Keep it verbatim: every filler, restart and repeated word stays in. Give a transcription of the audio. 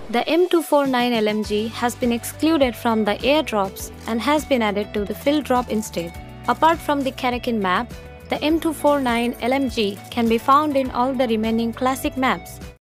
The M two forty-nine L M G has been excluded from the airdrops and has been added to the fill drop instead. Apart from the Karakin map, the M two forty-nine L M G can be found in all the remaining classic maps.